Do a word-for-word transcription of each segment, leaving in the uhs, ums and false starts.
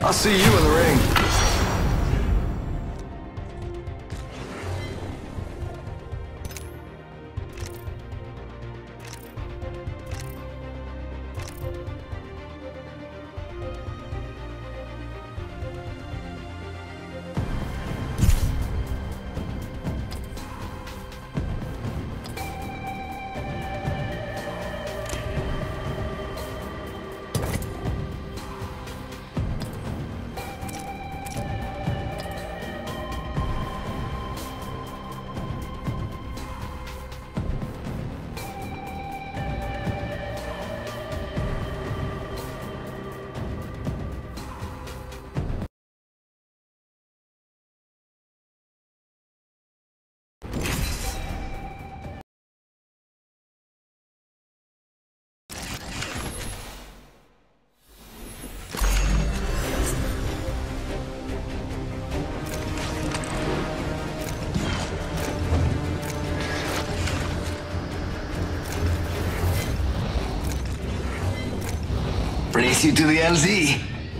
I'll see you in the ring. Race you to the L Z.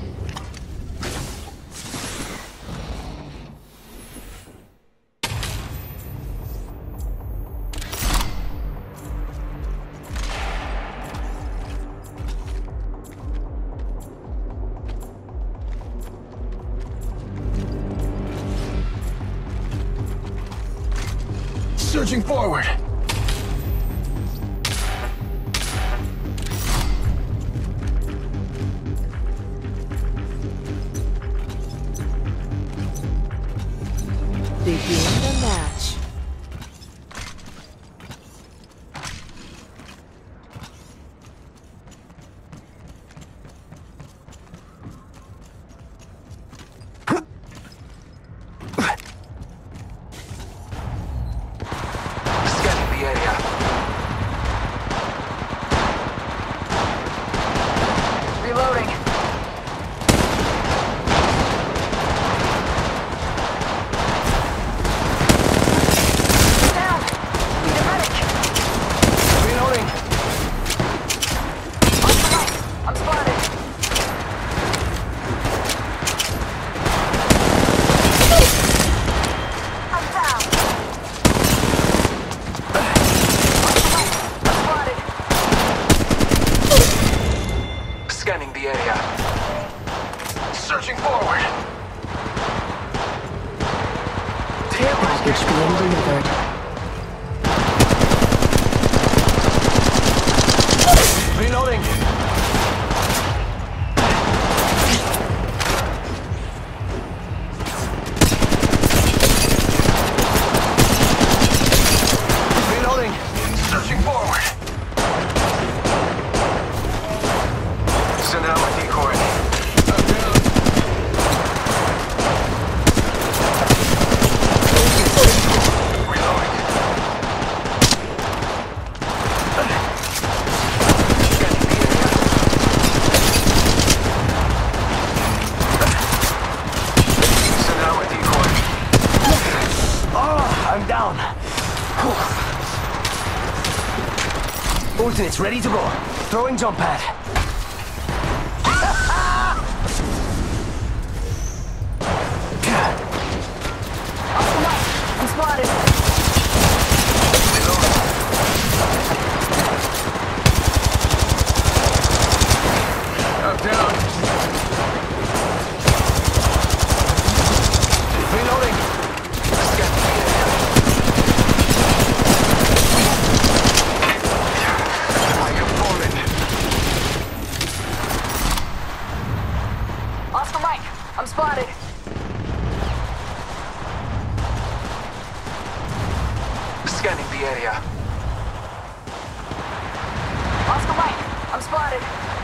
Surging forward. Begin the match. Scanning the area. Reloading. Scanning the area. Searching forward. Care package being delivered. Reloading. Reloading. Searching forward. Send out my decoy. I'm down. Reloading. Scanning the area. Send out my decoy. Oh, I'm down. Ultimate's ready to go. Throwing jump pad. I'm spotted. I'm down. Reloading. Scanning the area. I am falling. Oscar Mike, I'm spotted. Scanning the area. Oscar Mike, I'm spotted.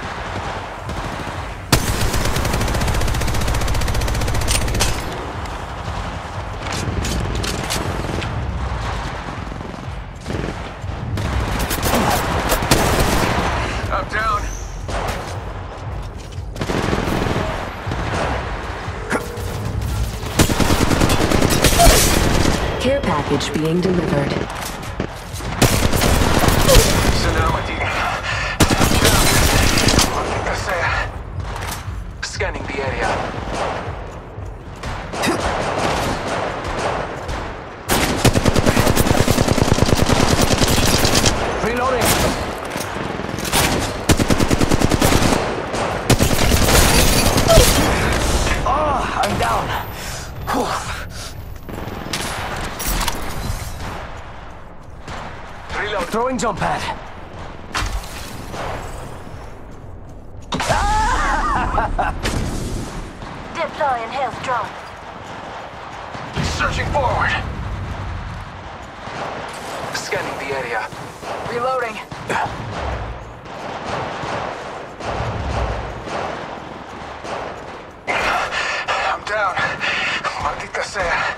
I'm down. Care package being delivered. So now my deep. Scanning the area. Reload. Throwing jump pad. Deploying health drone. Searching forward. Scanning the area. Reloading. I'm down. Maldita sea.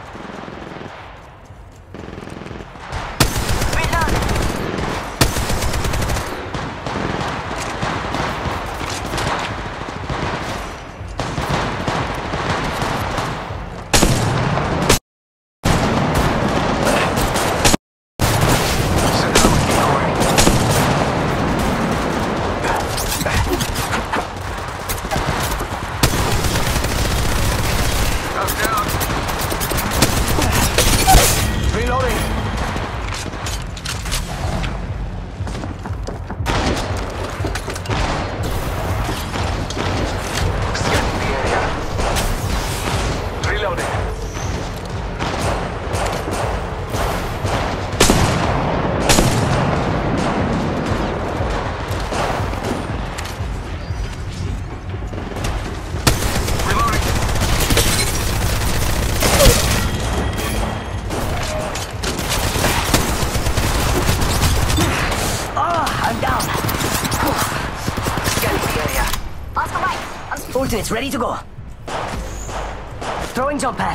Ultimate's ready to go. Throwing jump pad.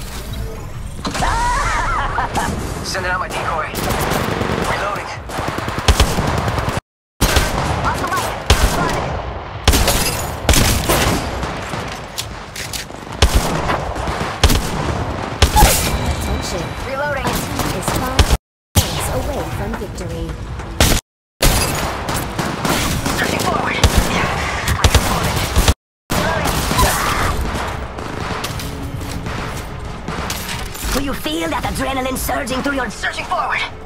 Sending out my decoy. Reloading. Attention. Reloading. Is five points away from victory. Searching forward. Do you feel that adrenaline surging through your... Searching forward.